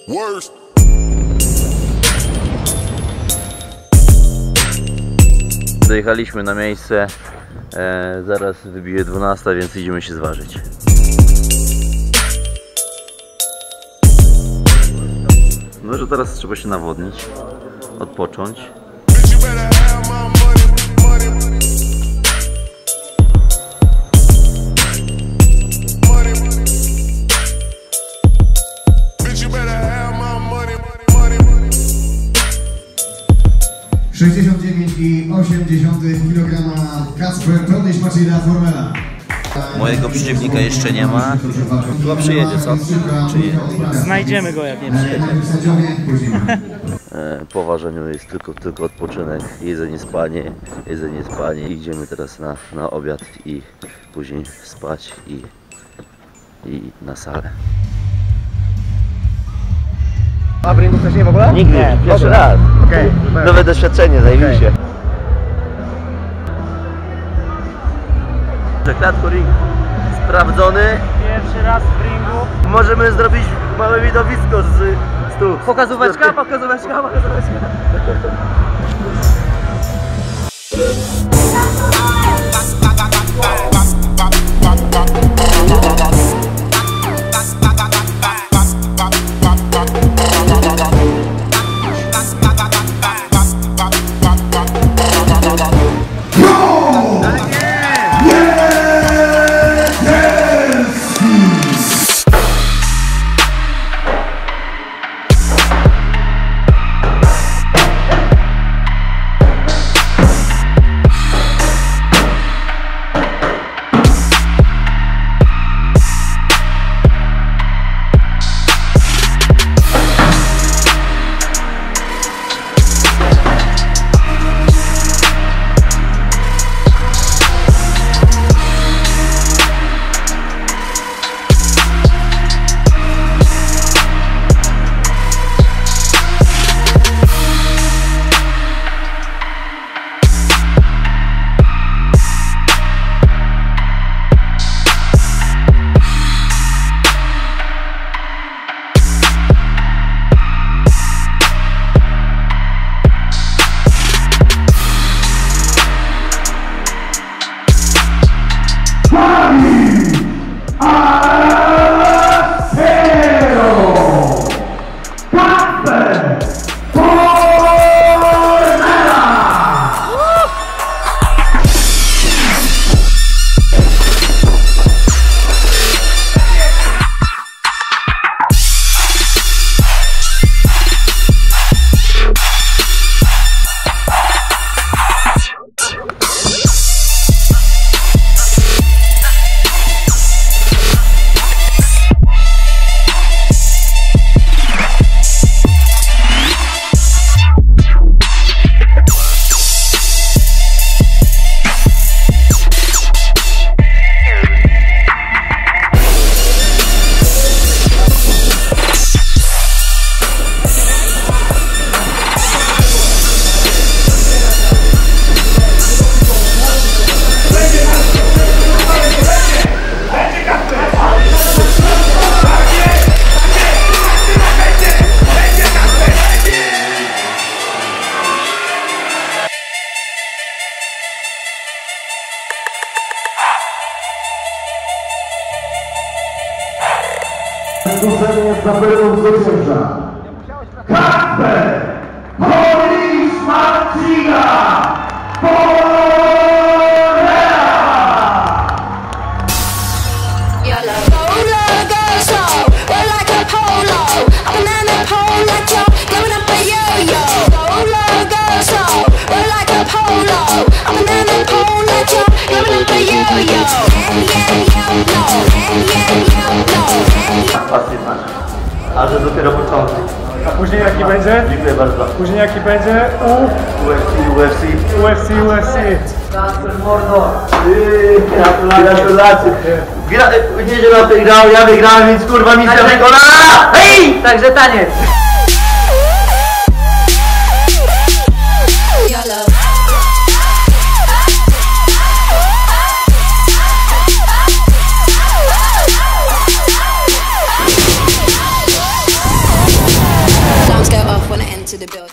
Worst. Dojechaliśmy na miejsce, zaraz wybije 12, więc idziemy się zważyć. No, że teraz trzeba się nawodnić, odpocząć. $69,8 kg Kacper Todyś Maciej Formela. Mojego przeciwnika jeszcze nie ma. Chyba przyjedzie, co? Czy nie? Znajdziemy go, jak nie przyjedzie. Po ważeniu jest tylko odpoczynek, jedzenie, spanie. Idziemy teraz na obiad i później spać i na salę. A w ringu wcześniej w ogóle? Nigdy, nie, pierwszy raz. Okay. Nowe doświadczenie, zajmij się. Klatko ring sprawdzony. Pierwszy raz w ringu. Możemy zrobić małe widowisko z stóp. Pokazóweczka. Zgłoszenie jest na pewno zwycięża. Kacper Todyś Marcina Formela! A że dopiero początek. A później jaki będzie? Dziękuję bardzo. Później jaki będzie? UFC. Kacper mordo. Gratulacje. Niedziela wygrał, ja wygrałem, więc kurwa misja wykonana! Hej! Także taniec. the building.